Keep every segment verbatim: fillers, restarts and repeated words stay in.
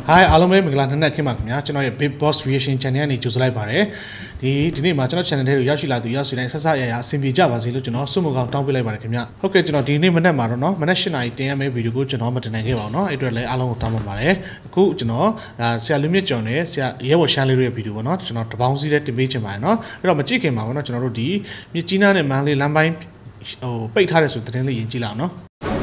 Hi အားလုံးပဲမင်္ဂလာနံနက်ခင်းပါခင်ဗျာကျွန်တော်ရဲ့ Big Boss Reaction Channel ကနေကြိုဆိုလိုက်ပါတယ်ဒီဒီနေ့မှာကျွန်တော် channel ထဲကိုရောက်ရှိလာသူရောက်ရှိတိုင်းဆက်ဆက်ရရအဆင်ပြေကြပါစေလို့ကျွန်တော်ဆုမကောင်းတောင်းပေးလိုက်ပါတယ်ခင်ဗျာဟုတ်ကဲ့ကျွန်တော်ဒီနေ့မနက်မှာတော့เนาะမနက်၈နာရီတင်ရမယ့်ဗီဒီယိုကိုကျွန်တော်မတင်နိုင်ခဲ့ပါဘူးเนาะအဲ့အတွက်လည်းအားလုံးကိုတောင်းပန်ပါတယ်အခုကျွန်တော်ဆရာလူမြင့်ကျော်နဲ့ဆရာရဲဘော်ရှမ်းလေးတို့ရဲ့ဗီဒီယိုပေါ့เนาะကျွန်တော်တပေါင်းစည်းတဲ့တင်ပေးချင်ပါတယ်เนาะအဲ့တော့မကြည့်ခင်ပါဘူးเนาะကျွန်တော်တို့ဒီမြစ်ကြီးနားနဲ့မန္တလေးလမ်းပိုင်းဟိုပိတ်ထားတဲ့ဆိုတဲ့တင်လေးရင်ကြည့်လိုက်အောင်เนาะ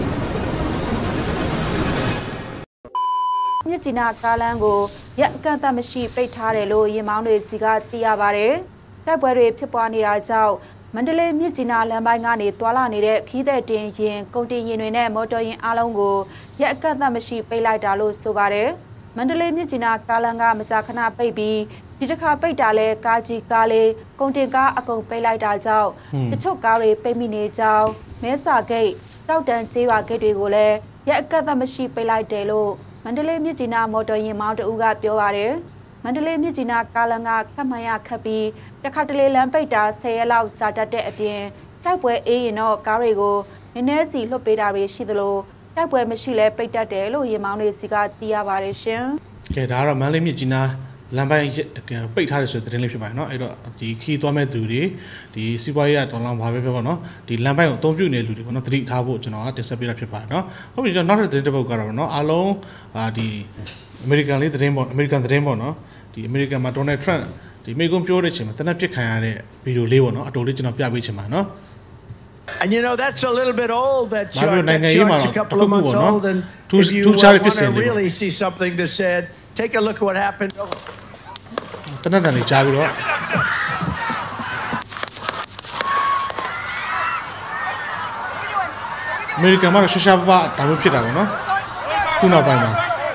မြစ်ကြီးနားကားလမ်းကိုရက်အကန့်အသတ်မရှိပိတ်ထားတယ်လို့ရင်မောင်းတွေစီကသိရပါတယ်။တိုက်ပွဲတွေဖြစ်ပွားနေတာကြောင့်မန္တလေးမြစ်ကြီးနားလမ်းပိုင်းကနေသွာလာနေတဲ့ခီးတဲ့တင်ရင်ကုန်တင်ရင်တွေနဲ့မော်တော်ယာဉ်အားလုံးကိုရက်အကန့်အသတ်မရှိပိတ်လိုက်တာလို့ဆိုပါတယ်။မန္တလေးမြစ်ကြီးနားကားလမ်းကမကြာခဏပိတ်ပြီးဒီတစ်ခါပိတ်တာလဲကားကြီးကားလေးကုန်တင်ကားအကုန်ပိတ်လိုက်တာကြောင့်တချို့ကားတွေပိတ်မိနေကြောင်းမဲစာဂိတ်တောက်တန်ကျေးရွာဂိတ်တွေကိုလည်းရက်အကန့်အသတ်မရှိပိတ်လိုက်တယ်လို့မန္တလေးမြစ်ကြီးနားမော်တော်ယာဉ်မောင်းတဦးကပြောပါတယ်မန္တလေးမြစ်ကြီးနားကားလမ်းကခက်မှန်ရခတ်ပြီးတခါတလေလမ်းပိတ်တာဆယ်ရက်လောက်ကြာတတ်တဲ့အပြင်တိုက်ပွဲအေးရင်တော့ကားတွေကိုနည်းနည်းစီလွှတ်ပေးတာတွေရှိသလိုတိုက်ပွဲမရှိလဲပိတ်တတ်တယ်လို့ယာဉ်မောင်းတွေစီကသိရပါတယ်ရှင်ကဲဒါကတော့မန္တလေးမြစ်ကြီးနားလမ်းပိုင်းပိတ်ထားတယ်ဆိုတဲ့သတင်းလေးဖြစ်ပါတယ်เนาะအဲ့တော့ဒီခီးသွားမဲ့သူတွေဒီစီးပွားရေးကဒေါ်လာဘာပဲပြောပါเนาะဒီလမ်းပိုင်းကိုအသုံးပြုနေတဲ့လူတွေပေါ့เนาะသတိထားဖို့ကျွန်တော်ကတင်ဆက်ပေးတာဖြစ်ပါတယ်เนาะဟုတ်ပြီကျွန်တော်နောက်ထပ်သတင်းတစ်ပုဒ်ကတော့เนาะအားလုံးအာဒီအမေရိကန်လေးသတင်းပေါ့အမေရိကန်သတင်းပေါ့เนาะဒီအမေရိကန်မှာဒေါ်နယ်ထရန့်ဒီမိကွန်းပြောတဲ့အချိန်မှာတနက်ပစ်ခံရတဲ့ဗီဒီယိုလေးပေါ့เนาะအတူလေးကျွန်တော်ပြပေးချင်ပါเนาะ And you know that's a little bit old that short, that short's a couple of months old and if you uh, want to really see something that said take a look at what happened တနက်တန်လေးကြားပြီးတော့အမေရိကန်မှာတော့ရှာရှာပပဒါမျိုးဖြစ်တာပေါ့နော်ခုနောက်ပိုင်းမှာ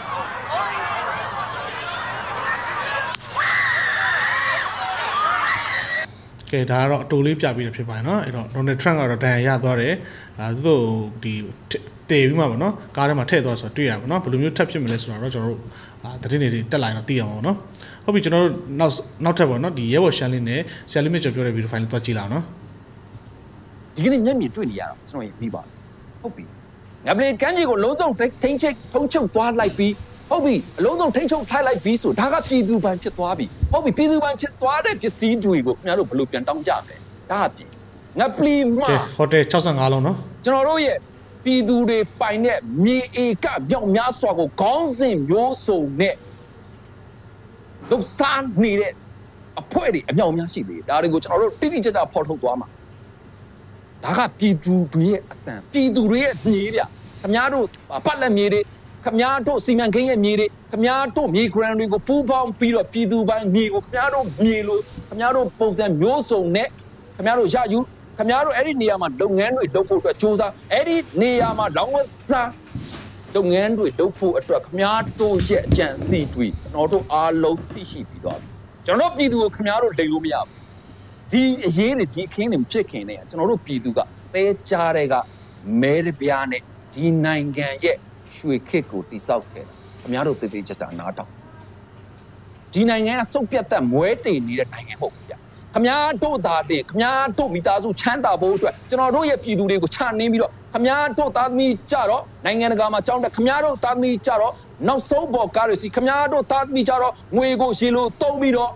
ကဲဒါကတော့အတူလေးပြပြီးတော့ဖြစ်ပါတယ်နော်အဲ့တော့ Donald Trump ကတော့ဒဏ်ရာရသွားတယ်အဲသူတို့ဒီတည်ပြီးမှပေါ့နော်ကားထဲမှာထည့်သွားဆိုတော့တွေ့ရပါတော့ဘယ်လိုမျိုးထပ်ဖြစ်မလဲဆိုတော့ကျွန်တော်တို့အာတတိနေတွေတက်လာရင်တော့သိရမှာပေါ့နော်ဟုတ်ပြီကျွန်တော်တို့နောက်နောက်ထပ်ပေါ့နော်ဒီရဲဘော်ရှမ်းလေးနဲ့ဆရာလေးမြင့်ကျော်ပြောတဲ့ဗီဒီယိုဖိုင်လေးသွားကြည့်လာအောင်နော်ဒီကနေ့မျက်မြင်တွေ့နေရတော့ကျွန်တော်ရင်ပြီးပါဟုတ်ပြီငါပလီကန်းကြီးကိုလုံးစုံထိန်းချိတ်ထုံချုပ်သွားလိုက်ပြီးဟုတ်ပြီအလုံးစုံထိန်းချုပ်ထိုက်လိုက်ပြီးဆိုဒါကပြည်သူပိုင်းဖြစ်သွားပြီဟုတ်ပြီပြည်သူပိုင်းဖြစ်သွားတဲ့ပစ္စည်းတွေကိုခင်ဗျားတို့ဘယ်လိုပြန်တောင်းကြမလဲဒါကပြည်ငါပလီမှာဟိုတယ်၆၅လုံးနော်ကျွန်တော်တို့ရဲ့ပြည်သူတွေပိုင်တဲ့မြေဧကမြောက်များစွာကိုခေါင်းစဉ်မျိုးစုံနဲ့လှုပ်ရှားနေတဲ့အဖွဲ့တွေအမြောက်များရှိသေးတယ်ဒါတွေကိုကျွန်တော်တို့တိတိကျကျဖော်ထုတ်သွားမှာဒါကပြည်သူတွေရဲ့အတန်ပြည်သူတွေရဲ့မြေဗျခင်ဗျားတို့ပတ်လက်မြေတွေခင်ဗျားတို့စီမံကိန်းရဲ့မြေတွေခင်ဗျားတို့မြေ grant တွေကိုပူးပေါင်းပြီးတော့ပြည်သူပိုင်းမြေကိုခင်ဗျားတို့မြေလို့ခင်ဗျားတို့ပုံစံမျိုးစုံနဲ့ခင်ဗျားတို့ရယူခင်ဗျားတို့အဲ့ဒီနေရာမှာလုပ်ငန်းတွေလုပ်ဖို့အတွက်စ조사အဲ့ဒီနေရာမှာလောင်းဝစားလုပ်ငန်းတွေလုပ်ဖို့အတွက်ခင်ဗျားတို့ရဲ့အကြံစီတွေကျွန်တော်တို့အားလုံးသိရှိပြီးသွားပြီကျွန်တော်တို့ပြည်သူကိုခင်ဗျားတို့လိမ်လို့မရဘူးဒီအရေးတွေဒီခင်းတွေမဖြစ်ခင်နဲ့ကျွန်တော်တို့ပြည်သူကတဲကြားတဲ့ကမဲရပြားနဲ့ဒီနိုင်ငံရဲ့ရွှေခေတ်ကိုတိဆောက်ခဲ့တာခင်ဗျားတို့တည်တည်ကြတာနားတောင်ဒီနိုင်ငံကစုပ်ပြတ်သက်မွဲတေနေတဲ့နိုင်ငံမဟုတ်ဘူးဗျခမားတို့သားတဲ့ခမားတို့မိသားစုချမ်းသာဖို့အတွက်ကျွန်တော်တို့ရဲ့ပြည်သူတွေကိုချနှင်းပြီးတော့ခမားတို့သားသမီးကြတော့နိုင်ငံတကာမှာကြောင်းတဲ့ခမားတို့သားသမီးကြတော့နောက်ဆုံးပေါ်ကားတွေစီခမားတို့သားသမီးကြတော့ငွေကိုရေလိုတုံးပြီးတော့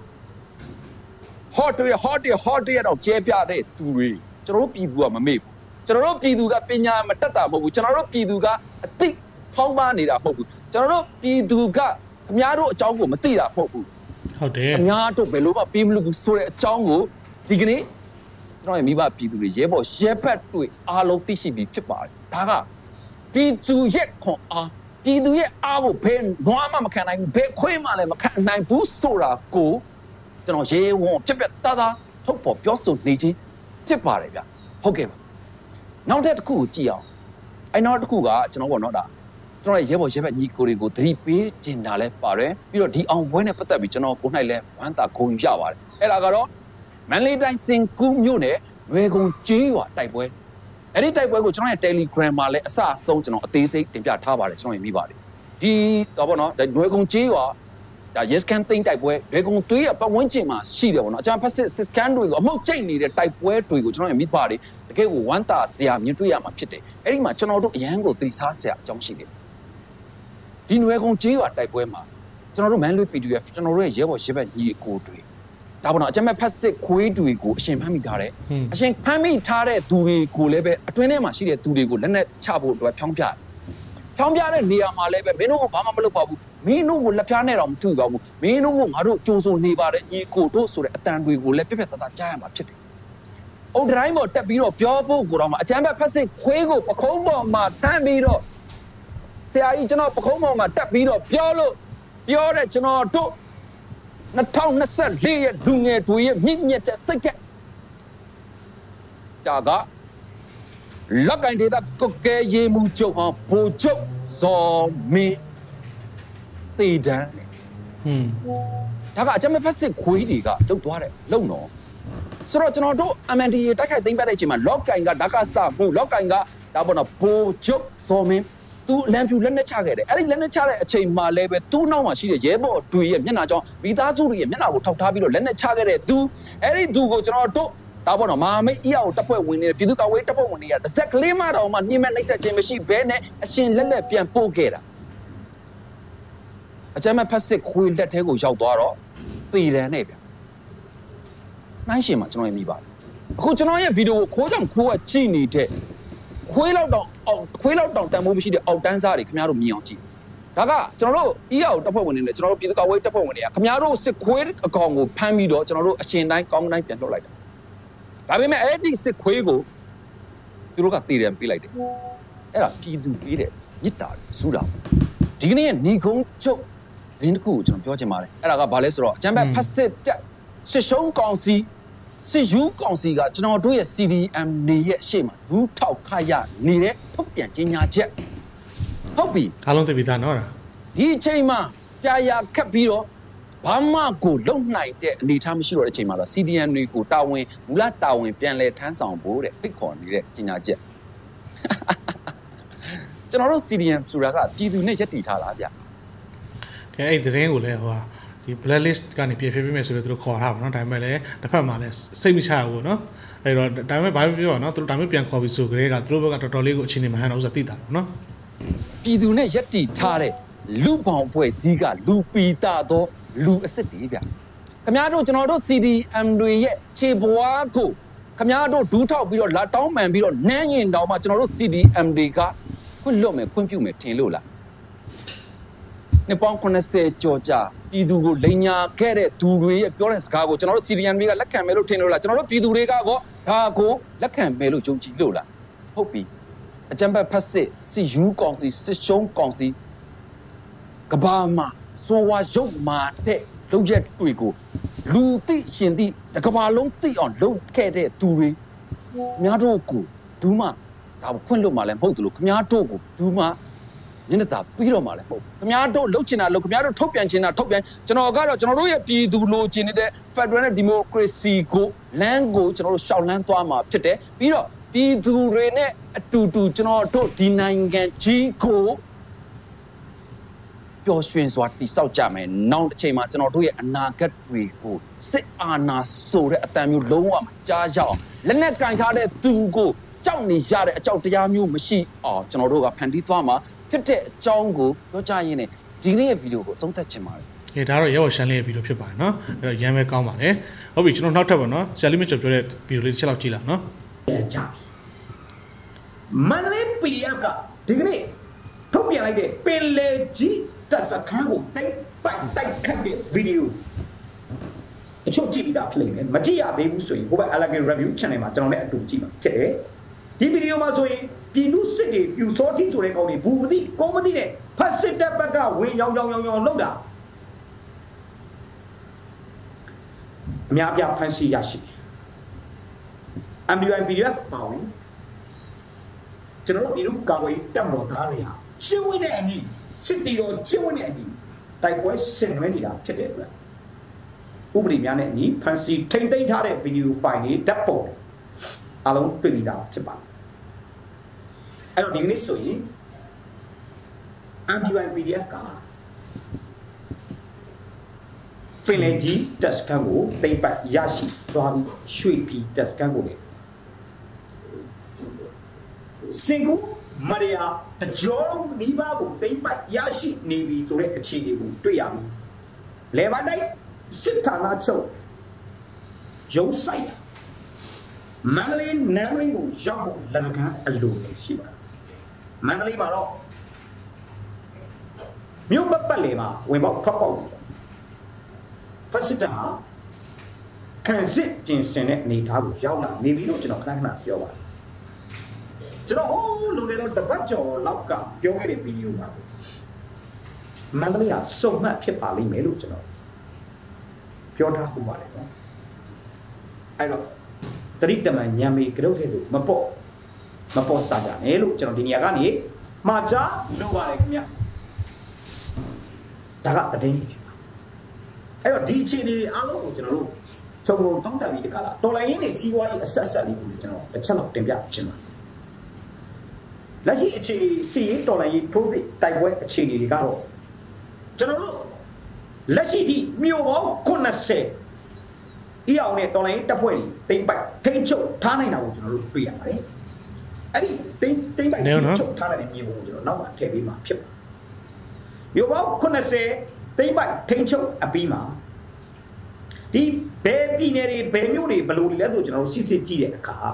hot တွေ hot တွေ hot တွေတော့ကျဲပြတဲ့သူတွေကျွန်တော်တို့ပြည်သူကမမေ့ဘူးကျွန်တော်တို့ပြည်သူကပညာမတတ်တာမဟုတ်ဘူးကျွန်တော်တို့ပြည်သူကအသိဖောင်းပါနေတာမဟုတ်ဘူးကျွန်တော်တို့ပြည်သူကခမားတို့အကြောင်းကိုမသိတာမဟုတ်ဘူးဟုတ်တယ်အများတို့ဘယ်လိုမှပေးမလို့ဘူးဆိုတဲ့အကြောင်းကိုဒီကနေ့ကျွန်တော်ရဲ့မိဘပြည်သူတွေရဲဘော်ရဲဘက်တွေအားလုံးသိရှိပြီးဖြစ်ပါတယ်ဒါကပြည်သူရဲ့ခွန်အားပြည်သူရဲ့အားကိုဘယ်နွားမှမခံနိုင်ဘူးဘယ်ခွေးမှလည်းမခံနိုင်ဘူးဆိုတာကိုကျွန်တော်ရဲဝန်ပြက်ပြက်သားသားထုတ်ပေါ်ပြောဆိုနေခြင်းဖြစ်ပါတယ်ဗျဟုတ်ကဲ့ပါနောက်တစ်ခုကိုကြည့်အောင်အဲ့နောက်တစ်ခုကကျွန်တော်ပေါ့နော်ဒါကျွန်တော်ရဲဘော်ရဲဘက်ညီကိုတွေကိုသတိပေးကျင်တာလဲပါတယ်ပြီးတော့ဒီအောင်ပွဲနဲ့ပတ်သက်ပြီးကျွန်တော်ကိုနိုင်လဲဝမ်းသာဂုဏ်ယူရပါတယ်အဲ့ဒါကတော့မန္တလေးတိုင်းစင်ကူးမြို့နယ်ရွေကုံကျေးရွာတိုက်ပွဲအဲ့ဒီတိုက်ပွဲကိုကျွန်တော်ရဲ့ Telegram မှာလဲအစအဆုံးကျွန်တော်အသေးစိတ်တင်ပြထားပါတယ်ကျွန်တော်ရင်မိပါတယ်ဒီတော့ပေါ့နော်ရွေကုံကျေးရွာဒါ yes can သိမ်းတိုက်ပွဲရွေကုံသွေးရပတ်ဝန်းကျင်မှာရှိတယ်ပေါ့နော်အကြမ်းဖက်စစ် scan တွေကိုအမှုတ်ကျိတ်နေတဲ့တိုက်ပွဲတွေကိုကျွန်တော်ရဲ့မိပါတယ်တကယ်ကိုဝမ်းသာစရာမြင်တွေ့ရမှာဖြစ်တယ်အဲ့ဒီမှာကျွန်တော်တို့အရန်ကိုသတိစားစရာအကြောင်းရှိတယ်ဒီနွယ်ကုံကျေးရွာတိုက်ပွဲမှာကျွန်တော်တို့ man လို့ P D F ကျွန်တော်တို့ရဲ့ရဲဘော်ရှစ်ဘက်ညီကိုတွေဒါပေါ့နော်အကြမ်းမဲ့ဖက်စစ်ခွေးတွေကိုအရှင်ဖမ်းမိထားတယ်အရှင်ဖမ်းမိထားတဲ့သူတွေကိုလည်းပဲအတွင်းထဲမှာရှိတဲ့သူတွေကိုလက်နက်ချဖို့အတွက်ဖြောင်းပြတယ်ဖြောင်းပြတဲ့နေရာမှာလည်းပဲမင်းတို့ကဘာမှမလုပ်ပါဘူးမင်းတို့ကိုလက်ဖြားနဲ့တော့မထူပါဘူးမင်းတို့ကငါတို့ကြိုးစုံနေပါတယ်ညီကိုတို့ဆိုတဲ့အတန်တွေကိုလည်းပြက်ပြက်တသားကြားရမှာဖြစ်တယ်အုတ်တိုင်းပေါ်တက်ပြီးတော့ပြောဖို့ကိုတော့မှအကြမ်းမဲ့ဖက်စစ်ခွေးကိုပခုံးပေါ်မှာထမ်းပြီးတော့ဆရာကြီးကျွန်တော်ပခုံးပေါ်မှာတက်ပြီးတော့ပြောလို့ပြောတဲ့ကျွန်တော်တို့နှစ်ထောင်နှစ်ဆယ့်လေးရဲ့လူငယ်တွေရဲ့မြင့်မြတ်တဲ့စိတ်ကဒါကလက်ကင်ဒေတာကုတ်ကဲရေးမှုချုပ်အောင်ဘိုလ်ချုပ်ဇော်မင်းတေတန်းဟွန်းဒါကအကြမ်းမဲ့ဖက်စစ်ခွေးတွေကလုတ်သွားတယ်လုံတော့ဆိုတော့ကျွန်တော်တို့ M N D တိုက်ခိုက်သိမ်းပိုက်တဲ့အချိန်မှာလော့ကင်ကဒါကစမှုလော့ကင်ကဒါပေါ်တော့ဘိုလ်ချုပ်ဇော်မင်းသူလမ်းပြူလက်နဲ့ချခဲ့တယ်အဲ့ဒီလက်နဲ့ချတဲ့အချိန်မှာလည်းပဲသူ့နောက်မှာရှိတဲ့ရဲဘော်တွေရဲ့မျက်နှာကြောင့်မိသားစုတွေရဲ့မျက်နှာကိုထောက်ထားပြီးတော့လက်နဲ့ချခဲ့တဲ့သူအဲ့ဒီသူကိုကျွန်တော်တို့ဒါပေါ့နော်မဟာမိတ်အီယာကိုတပ်ဖွဲ့ဝင်နေတဲ့ပြည်သူ့ကာကွယ်တပ်ဖွဲ့ဝင်တွေကတစ်စက်ကလေးမှတော့မှနှိမ့်မဲ့နှိမ့်ဆက်ခြင်းမရှိဘဲနဲ့အရှင်လက်လက်ပြန်ပို့ခဲ့တာအကြမ်းမဲ့ဖက်စစ်ခွေးလက်ထဲကိုရောက်သွားတော့တည်တယ်နဲ့ဗျနှိုင်းရှင်မှာကျွန်တော်ရမိပါတယ်အခုကျွန်တော်ရဲ့ဗီဒီယိုကိုခိုးကြောင်ခိုးကကြည့်နေတဲ့ခွေးလောက်တော့အောက်ခွေးလောက်တောင်တန်မိုးမရှိတဲ့အောက်တန်းစားတွေခင်ဗျားတို့မြင်အောင်ကြည့်ဒါကကျွန်တော်တို့အီယာကိုတပ်ဖွဲ့ဝင်နေတယ်ကျွန်တော်တို့ပြည်သူ့ကာကွယ်တပ်ဖွဲ့ဝင်တွေကခင်ဗျားတို့စစ်ခွေးအကောင်ကိုဖမ်းပြီးတော့ကျွန်တော်တို့အရှင်တိုင်းကောင်းတိုင်းပြန်လွှတ်လိုက်တယ်ဒါပေမဲ့အဲ့ဒီစစ်ခွေးကိုသူတို့ကတည်တယ်ပေးလိုက်တယ်အဲ့ဒါပြည်သူပေးတယ်မြစ်တာစူးတာဒီကနေ့ညီကုန်းချုပ်ဒင်းတစ်ခုကိုကျွန်တော်ပြောချင်ပါတယ်အဲ့ဒါကဘာလဲဆိုတော့အချမ်းဘက်ဖက်စစ်တက်စစ်ရှုံးကောင်စီစစ်ယူကောင်စီကကျွန်တော်တို့ရဲ့ C D M နေရဲ့အရှိမလူထောက်ခရနေတဲ့ထုတ်ပြန်ကြေညာချက်ဟုတ်ပြီအားလုံးသိပြီသားနော်ဒါဒီအချိန်မှာပြာရာခတ်ပြီးတော့ဘာမှကိုလုံနိုင်တဲ့အနေအထားမရှိတော့တဲ့အချိန်မှာတော့ C D M တွေကိုတာဝန်မူလတာဝန်ပြန်လဲထမ်းဆောင်ဖို့တဲ့ဖိတ်ခေါ်နေတဲ့ကြေညာချက်ကျွန်တော်တို့ C D M ဆိုတာကပြည်သူနဲ့ယက်တီထားလားဗျကဲအဲ့ဒီသတင်းကိုလည်းဟိုဟာဒီ blacklist ကနေပြည့်ပြည့်ပြည့်မယ်ဆိုတော့သူတို့ခေါ်ထားပါတော့ဒါပေမဲ့လည်းတစ်ဖက်မှာလည်းစိတ်မချရဘူးเนาะအဲ့တော့ဒါပေမဲ့ဘာပဲပြောပါเนาะသူတို့ဒါမျိုးပြန်ခေါ်ပြီးဆိုကြတဲ့ကသူတို့ဘက်ကတော်တော်လေးကိုအခြေအနေမှန်တော့ဥစ္စာသိတာเนาะပြည်သူနဲ့ယက်တီထားတဲ့လူပေါင်းဖွဲ့စည်းကလူပီတာတော့လူအစ်စ်တွေဗျခင်ဗျားတို့ကျွန်တော်တို့ C D M တွေရဲ့ခြေပွားကိုခင်ဗျားတို့ဒူးထောက်ပြီးတော့လာတောင်းပန်ပြီးတော့နန်းရင်တောင်မှကျွန်တော်တို့ C D M တွေကခွင့်လွတ်မယ်ခွင့်ပြုမယ်ထင်လို့လားနှစ်ပေါင်းခုနှစ်ဆယ်ကျော်ကြာပြည်သူကိုလိန်ညာခဲ့တဲ့သူတွေရဲ့ပြောတဲ့စကားကိုကျွန်တော်တို့ C D M တွေကလက်ခံမယ်လို့ထင်လို့လားကျွန်တော်တို့ပြည်သူတွေကတော့ဒါကိုလက်ခံမယ်လို့ယုံကြည်လို့လားဟုတ်ပြီအကြံဘက်ဖက်စစ်စစ်ယူကောင်စီစစ်ရှုံးကောင်စီကဘာမှာစောဝါရုပ်မာတဲ့လုပ်ရက်တွေကိုလူသိရှင်သိတကဘာလုံးသိအောင်လုပ်ခဲ့တဲ့သူတွေများတို့ကိုဒူးမဒါခွင့်လွတ်မှလည်းမဟုတ်သလိုခမားတို့ကိုဒူးမမျက်နှာသာပြီးတော့မှလည်းမဟုတ်ခမားတို့လှုပ်ချင်တာလှုပ်ခမားတို့ထုတ်ပြန်ချင်တာထုတ်ပြန်ကျွန်တော်ကတော့ကျွန်တော်တို့ရဲ့ပြည်သူလိုချင်နေတဲ့ Federal နဲ့ Democracy ကိုလမ်းကိုကျွန်တော်တို့ရှောက်လန်းသွားမှာဖြစ်တယ်ပြီးတော့ပြည်သူတွေနဲ့အတူတူကျွန်တော်တို့ဒီနိုင်ငံကြီးကိုပျော်ရွှင်စွာတည်ဆောက်ကြမယ်နောက်တစ်ချိန်မှာကျွန်တော်တို့ရဲ့အနာဂတ်တွေကိုစစ်အာဏာဆိုတဲ့အတန်မျိုးလုံးဝမကြားရအောင်လက်နက်ကင်ထားတဲ့သူကိုကြောက်နေရတဲ့အကြောက်တရားမျိုးမရှိအောင်ကျွန်တော်တို့ကဖန်တီးသွားမှာဖြစ်တဲ့အကြောင်းကိုပြောကြရင်းနဲ့ဒီနေ့ရဲ့ဗီဒီယိုကိုအဆုံးသတ်ချင်ပါတယ်။အဲဒါတော့ရောရှမ်းလေးရဲ့ဗီဒီယိုဖြစ်ပါတယ်နော်။အဲ့တော့ရမ်းပဲကောင်းပါတယ်။ဟုတ်ပြီကျွန်တော်နောက်ထပ်ပါနော်။ဆရာလေးမကျော်ပြောတဲ့ဗီဒီယိုလေးတစ်ချက်လောက်ကြည့်လာနော်။ကြာ။မန္တလေး P D F ကဒီကနေ့ထုတ်ပြန်လိုက်တဲ့ပင်လေကြီးတက်စခန်းကိုတိုက်ပိုက်တိုက်ခတ်တဲ့ဗီဒီယိုအချို့ကြည့်ပြီးသားဖြစ်နေတယ်မကြည့်ရသေးဘူးဆိုရင်ဟိုဘက် Alage Review Channel မှာကျွန်တော်လည်းအတူကြည့်မှာဖြစ်တယ်ဒီဗီဒီယိုမှာဆိုရင်ပြည်သူစစ်တွေပြူစောတိဆိုတဲ့ကောင်တွေဘူးမသိကိုမသိနဲ့ဖတ်စစ်တပ်ဘက်ကဝင်ရောင်ရောင်ရောင်ရောင်လောက်တာအများပြဖန်စီရရှိ M D Y P D F ပါဝင်ကျွန်တော်တို့ပြည်သူကာကွယ်တပ်မတော်သားတွေဟာရှင်းဝင်တဲ့အညီစစ်တီတော်ရှင်းဝင်တဲ့အညီတိုက်ပွဲဆင်နွှဲနေတာဖြစ်တယ်ဗျဥပဒေများနဲ့အညီဖန်စီထိမ့်သိမ်းထားတဲ့ဗီဒီယိုဖိုင်တွေဓာတ်ပုံအလုံးတွေ့ပြီးသားဖြစ်ပါတယ်အဲ့တော့ဒီကနေ့ဆိုရင် M D Y P D F ကပင်လေကြီးတက်စကန်ကိုတိမ့်ပတ်ရရှိသွားပြီးရွှေပြည်တက်စကန်ကိုလေစင်ကူမရယာတကြောနီးပါးကိုတိမ့်ပတ်ရရှိနေပြီဆိုတဲ့အခြေအနေကိုတွေ့ရပြီလေဘာတိုင်းစစ်ဌာနချုပ်ရုံးဆိုင်မန္တလေးနန်းရင်းကိုရောက်ဖို့လက်ကမ်းအလိုရှိပါမန္တလေးမှာတော့မြို့ပတ်ပတ်လေမှာဝင်ပေါက်ဖောက်ပေါက်ဖက်စစ်တာခံစစ်ပြင်ဆင်တဲ့အနေအထားကိုရောက်လာနေပြီလို့ကျွန်တော်ခဏခဏပြောပါတယ်ကျွန်တော်ဟိုးလူတွေတော့တပတ်ကျော်လောက်ကပြောခဲ့တဲ့ဗီဒီယိုပါမန္တလေးကစုံမှတ်ဖြစ်ပါလိမ့်မယ်လို့ကျွန်တော်ပြောထားပူပါတယ်နော်အဲ့တော့တတိတမန်ညံမီကြောက်တဲ့သူမပေါ့မပေါ့စားကြနဲ့လို့ကျွန်တော်ဒီနေရာကနေမှာကြားလုပ်ပါတယ်ခင်ဗျဒါကတည်င်းဖြစ်ပါအဲ့တော့ဒီအခြေအနေတွေအားလုံးကိုကျွန်တော်တို့ချုပ်လုံးတောင်းတပြီးတကလားတော်လိုင်းရင်းတွေစီးပွားရေးအဆက်ဆက်လေးကိုကျွန်တော်တစ်ချက်လောက်တင်ပြချင်ပါတယ်လက်ရှိအခြေအနေစီးရေးတော်လိုင်းရေးထိုးစစ်တိုက်ပွဲအခြေအနေတွေကတော့ကျွန်တော်တို့လက်ရှိဒီမြို့ပေါင်းeightyဤအောင်နဲ့တော်လိုင်းရေးတပ်ဖွဲ့တွေတိမ့်ပိုက်ထိန်းချုပ်ထားနိုင်တာကိုကျွန်တော်တို့တွေ့ရပါတယ်အဲ့ဒီတိမ့်တိမ့်ပိုက်ထိန်းချုပ်ထားတဲ့မြေပုံကိုကျွန်တော်နောက်မှထည့်ပေးမှာဖြစ်ပါတယ်မြို့ပေါင်းeightyတိမ့်ပိုက်ထိန်းချုပ်အပြီးမှာဒီဘယ်ပြည်နယ်တွေဘယ်မြို့တွေဘယ်လိုလဲဆိုကျွန်တော်တို့စစ်စစ်ကြည့်တဲ့အခါ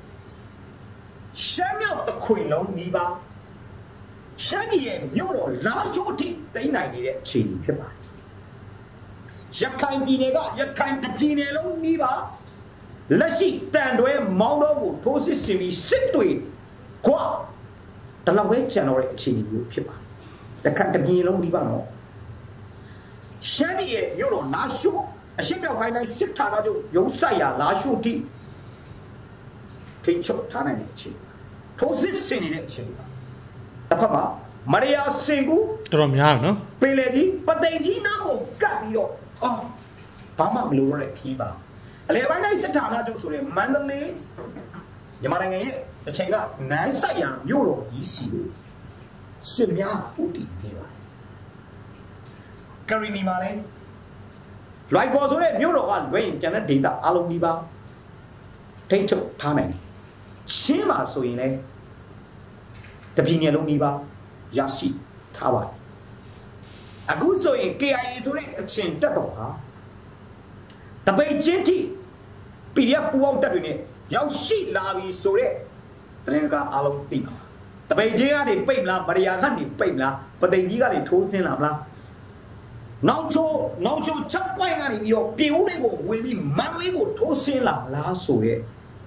ရှမ်းမြောက်တစ်ခွင်လုံးနီးပါးရှမ်းပြည်ရဲ့မြို့တော်လာရှိုးထိတိမ့်နိုင်နေတဲ့အခြေအနေဖြစ်ပါတယ်ရခိုင်ပြည်နယ်ကရခိုင်ပြည်နယ်လုံးနီးပါးလက်ရှိတန်တွဲမောင်းတော့ကိုထိုးစစ်ဆင်ပြီးစစ်တွေကွာတလောက်ပဲကျန်တော့တဲ့အခြေအနေမျိုးဖြစ်ပါတယ်ရခိုင်ပြည်နယ်လုံးနီးပါးတော့ရှမ်းပြည်ရဲ့မြို့တော်လာရှိုးအရှိမြောက်ပိုင်းတိုင်းစစ်ဌာနချုပ်ရုံးဆိုင်ရာလာရှိုးထိထိန်းချုပ်ထားနိုင်တဲ့အခြေအနေထိုးစစ်ဆင်နေတဲ့အခြေအနေပါတစ်ဖက်မှာမရယာစင်ကူတော်တော်များနော်ပင်လေကြီးပသိမ်ကြီးနားကိုကပ်ပြီးတော့အော်ဘာမှမလိုရတဲ့ခီးပါအလဲပိုင်းတိုင်းစစ်ဌာနချုပ်ဆိုတဲ့မန္တလေးမြန်မာနိုင်ငံရဲ့တစ်ချိန်ကနိုင်ဆိုင်ရာမြို့တော်ကြီးစီကိုစစ်များဥတီနေပါတယ်ကရီနီမှာလည်းလွိုက်ကော်ဆိုတဲ့မြို့တော်ကလွဲရင်ကျန်တဲ့ဒေသအလုံးဒီပါထိန်းချုပ်ထားနိုင်တယ်ချင်းမှာဆိုရင်လည်းတပြည်နယ်လုံးဒီပါရရှိထားပါတယ်အခုဆိုရင် K I A ဆိုတဲ့အချင်းတက်တော်ဟာတပိတ်ချင်းထိ P D F ပူပေါင်းတက်တွေနဲ့ရောက်ရှိလာပြီဆိုတဲ့တရင်ကအလုံးသိပါတပိတ်ချင်းကနေပိတ်မလားမရယာကနေပိတ်မလားပသိမ်ကြီးကနေထိုးဆင်းလာမလားနောက်ချိုးနောက်ချိုးချက်ပွိုင်းကနေပြီးတော့ပြည်ဦးလေးကိုဝင်ပြီးမန္တလေးကိုထိုးဆင်းလာလားဆိုတဲ့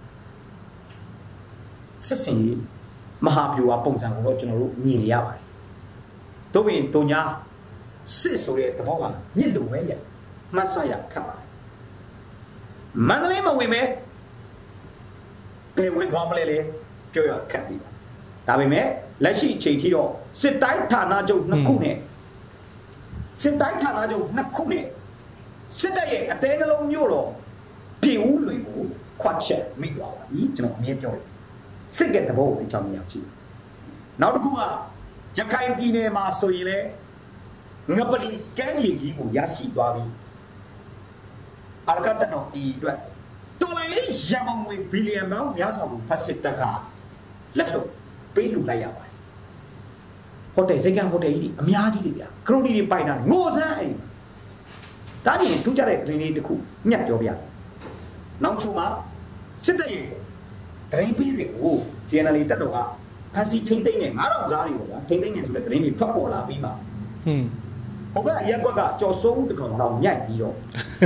စစ်စင်ကြီးမဟာဗျူဟာပုံစံကိုတော့ကျွန်တော်တို့မြင်နေရပါတယ်။တို့ပြင်တုံညာစစ်ဆိုတဲ့သဘောကမြစ်လိုပဲပြမှတ်စရခတ်ပါတယ်။မန္တလေးမဝင်မဲဘယ်ဝင်သွားမလဲလေပြောရခတ်ပြီ။ဒါပေမဲ့လက်ရှိအချိန်ထိတော့စစ်တိုင်းဌာနချုပ်နှစ်ခုနဲ့စစ်တိုင်းဌာနချုပ်နှစ်ခုနဲ့စစ်တပ်ရဲ့အသေးနှလုံးမျိုးတော့ပြည်ဦးတွေကိုခွတ်ချက်မိသွားပါပြီကျွန်တော်အမြင်ပြောတယ်စစ်ကတဲ့ဘောကိုအကြောင်းများကြည့်နောက်တစ်ခုကရခိုင်ပြည်နယ်မှာဆိုရင်လေငပလီကမ်းခြေကြီးကိုရရှိသွားပြီအာရကတတော်ဒီအတွက်တော်လိုင်းလေးရန်ကုန်ငွေဘီလီယံပေါင်းများစွာကိုဖတ်စစ်တပ်ကလက်လို့ပေးလူလိုက်ရပါတယ်ဟိုတယ်စိတ်ကဟိုတယ်ကြီးအများကြီးတွေဗျာခရိုနီတွေပိုင်တာငိုစမ်းအဲ့ဒီဒါပြင်ထူးခြားတဲ့သတင်းလေးတစ်ခုညက်ပြောပြနောက်ချို့မှာစစ်တပ်ရဲ့သတင်းပေးတွေကို D N L တက်တော်ကဖန်စီထိမ့်သိမ့်နဲ့ငါးထောင်စားတွေကိုဗျာထိမ့်သိမ့်နေဆိုတဲ့သတင်းတွေထွက်ပေါ်လာပြီးမှဟွန်းဟိုကအရက်ကွက်ကကြော်စိုးတကောင်တော့ညက်ပြီးတော့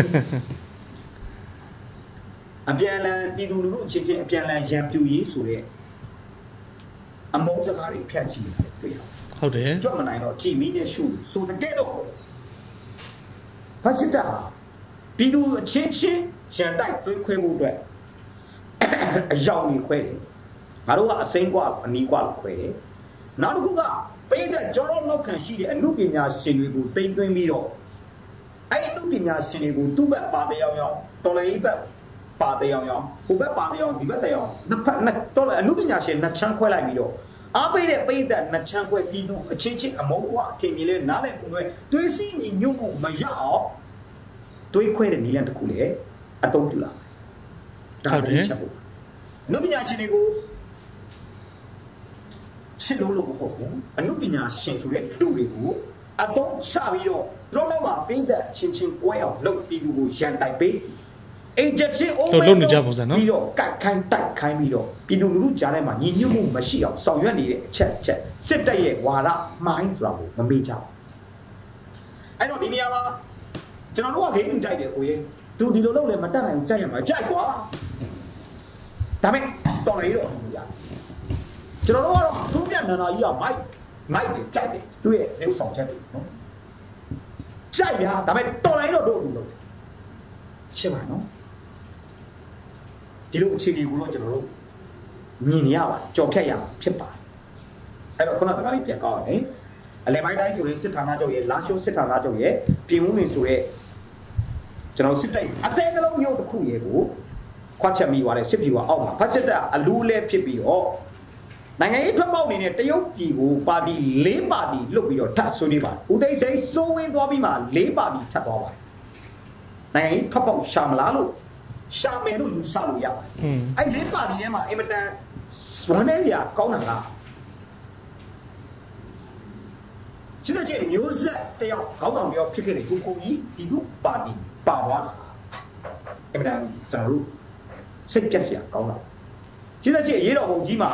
အပြန်လန်ပြည်သူလူထုအချင်းချင်းအပြန်လန်ရန်ပြူရေးဆိုတဲ့အမုန်းစကားတွေဖြန့်ချီနေတယ်တွေ့ရဟုတ်တယ်ကြွမနိုင်တော့ကြည်မီးနဲ့ရှုဆိုတဲ့ကဲတော့ဖတ်စစ်တာပြည်သူအချင်းချင်းရန်တိုက်သွေးခွဲမှုအတွက်အယောင်ကြီးခွဲတယ်ငါတို့ကအစိမ်းကွာအနီးကွာလို့ခွဲတယ်နောက်တစ်ခုကပေးတဲ့ကြောတော့လောက်ခံရှိတဲ့အမှုပညာရှင်တွေကိုတိမ့်သွင်းပြီးတော့အဲ့အမှုပညာရှင်တွေကိုသူ့ဘက်ပါတဲ့ရောက်ရောက်တော်လည်းဘက်ပါတဲ့ရောက်ရောက်ဟိုဘက်ပါတဲ့ရောက်ဒီဘက်တဲ့ရောက်နှစ်ဖက်နှစ်တော်လည်းအမှုပညာရှင်နှစ်ချမ်းခွဲလိုက်ပြီးတော့အားပေးတဲ့ပိဋကနှစ်ချမ်းခွဲပြီးသူအချင်းချင်းအမုန်းကွာအထင်မြင်လဲနားလည်ပုံတွေတွေးစီညီညွတ်မှုမရအောင်တွေးခွဲတဲ့နည်းလမ်းတစ်ခုလေအသုံးပြုလာတယ်ဒါလည်းချက်ဖို့အမှုပညာရှင်တွေကိုချစ်လို့လို့မဟုတ်ဘူးအမှုပညာရှင်ဆိုတဲ့လူတွေကိုအသုံးချပြီးတော့တို့တော့မှာပြီးတဲ့ချင်းချင်းကွဲအောင်လုပ်ပြီးသူကိုရန်တိုက်ပေးအင်ဂျက်ချင်းအိုးတို့လုပ်နေကြပုံစံနော်ပြီးတော့ကတ်ခိုင်းတိုက်ခိုင်းပြီးတော့ပြည်သူလူထုကြားထဲမှာညီညွတ်မှုမရှိအောင်ဆောင်ရွက်နေတဲ့အချက်ချက်စစ်တပ်ရဲ့ဝါဒမိုင်းဆိုတာကိုမမေ့ကြဘူးအဲ့တော့ဒီနေရာမှာကျွန်တော်တို့ကလေးလူကြိုက်တယ်ကိုရဲ့သူဒီလိုလုပ်လဲမတတ်နိုင်ဘူးကြိုက်ရမှာကြိုက်ကွာဒါပေမဲ့တော်လေးတော့မရကျွန်တော်တို့ကတော့စိုးပြနာနာကြီးကမိုက်မိုက်တယ်ကြိုက်တယ်သူ့ရဲ့လက်ဆောင်ချက်တွေနော်ကြိုက်ရဒါပေမဲ့တော်လေးတော့တို့လူလို့ရှင်းပါနော်ဒီလိုအခြေအနေကိုတော့ကျွန်တော်တို့မြင်ရပါကြော်ဖြတ်ရမှာဖြစ်ပါတယ်အဲ့တော့ခုနကစကားလေးပြန်ကောက်ရတယ်အလဲပိုင်းတိုင်းဆိုရင်စစ်ဌာနချုပ်ရဲ့လာရှိုးစစ်ဌာနချုပ်ရဲ့ပြင်ဦးနေဆိုရဲကျွန်တော်စစ်တိုက်အသေးနှလုံးမျိုးတစ်ခုရဲ့ကိုခွတ်ချက်မိသွားတဲ့စစ်ပြည်ကအောက်မှာဖက်စစ်တပ်အလူးလဲဖြစ်ပြီးတော့နိုင်ငံရေးထွက်ပေါက်နေတဲ့တရုတ်ပြည်ကိုပါတီ၄ပါတီလွတ်ပြီးတော့ထပ်ဆွေးနွေးပါတယ်ဦးသိန်းစိန်စိုးဝင်းသွားပြီးမှ၄ပါတီထပ်သွားပါတယ်နိုင်ငံရေးထွက်ပေါက်ရှာမလားလို့ရှာမယ်လို့ယူဆလို့ရပါတယ်အဲ့၄ပါတီထဲမှာအင်မတန်ဝမ်းနေစရာကောင်းတာကစစ်တပ်ရဲ့မျိုးဆက်တယောက်ခေါင်းဆောင်တယောက်ဖြစ်ခဲ့တဲ့ကိုကိုကြီးပြည်သူပါတီပါသွားတာအင်မတန်ကျွန်တော်တို့စိတ်ပြက်စရာကောင်းတာစစ်တပ်ရဲ့ရေးတော်ပုံကြီးမှာ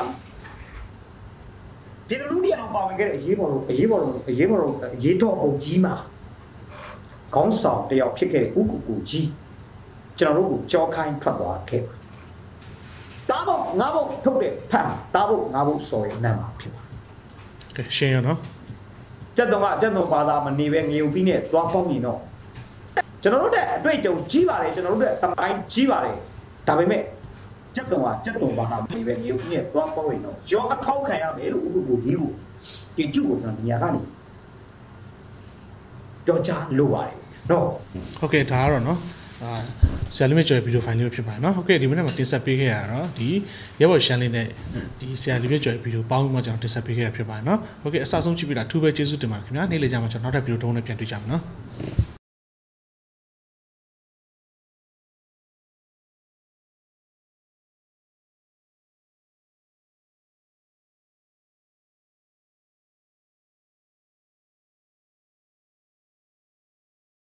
ပြည်သူလူထုအောင်ပါဝင်ခဲ့တဲ့အရေးပေါ်လို့အရေးပေါ်လို့အရေးပေါ်လို့ရေးတော်ပုံကြီးမှာခေါင်းဆောင်တယောက်ဖြစ်ခဲ့တဲ့ဥကူကူကြီးကျွန်တော်တို့ကိုကြောခိုင်းထွက်သွားခဲ့တာဘုတ်ငါဘုတ်ထုတ်တဲ့ဖတ်တာဘုတ်ငါဘုတ်စော်ရဲ့နံပါတ်ဖြစ်ပါကဲရှင်းရနော်ကျက်တော့ကကျက်တော့ဘာသာမနေပဲငြုံပြီးနဲ့သွားပေါင်းနေတော့ကျွန်တော်တို့တဲ့အတွေ့အကြုံကြီးပါတယ်ကျွန်တော်တို့ရဲ့တမိုင်းကြီးပါတယ်ဒါပေမဲ့ကျက်တော့ကကျက်တော့ဘာသာမနေပဲငြုံပြီးနဲ့သွားပေါင်းနေတော့ရောအထောက်ခံရမယ်လို့ဥပဒေကြီးကိုကြင်ကျုပ်ကိုကျွန်တော်ညာကနေတော့ကြားလို့ပါတယ်နော်ဟုတ်ကဲ့ဒါကတော့နော်အာဆရာလေးမြကျော်ဗီဒီယိုဖိုင်လေးဖြစ်ပါတယ်နော်ဟုတ်ကဲ့ဒီမနေ့မှာတင်ဆက်ပေးခဲ့ရတော့ဒီရဲဘော်ရှမ်းလေးနဲ့ဒီဆရာလေးမြကျော်ဗီဒီယိုပေါင်းပြီးမှကျွန်တော်တင်ဆက်ပေးခဲ့ရဖြစ်ပါတယ်နော်ဟုတ်ကဲ့အစဆုံးကြည့်ပြတာအထူးပဲကျေးဇူးတင်ပါတယ်ခင်ဗျာနေ့လေကြာမှကျွန်တော်နောက်ထပ်ဗီဒီယိုတုံးနဲ့ပြန်တွေ့ကြမယ်နော်